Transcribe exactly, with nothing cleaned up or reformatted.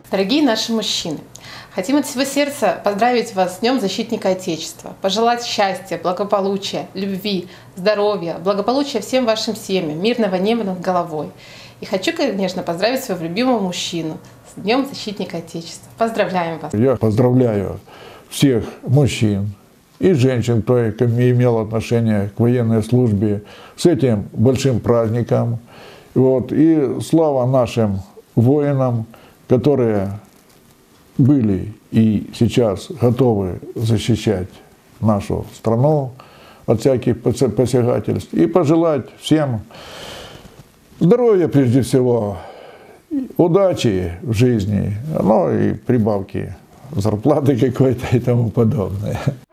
Дорогие наши мужчины, хотим от всего сердца поздравить вас с Днем Защитника Отечества, пожелать счастья, благополучия, любви, здоровья, благополучия всем вашим семьям, мирного неба над головой. И хочу, конечно, поздравить своего любимого мужчину с Днем Защитника Отечества. Поздравляем вас! Я поздравляю всех мужчин и женщин, кто имел отношение к военной службе, с этим большим праздником. Вот. И слава нашим воинам, которые были и сейчас готовы защищать нашу страну от всяких посягательств. И пожелать всем здоровья прежде всего, удачи в жизни, ну и прибавки зарплаты какой-то и тому подобное.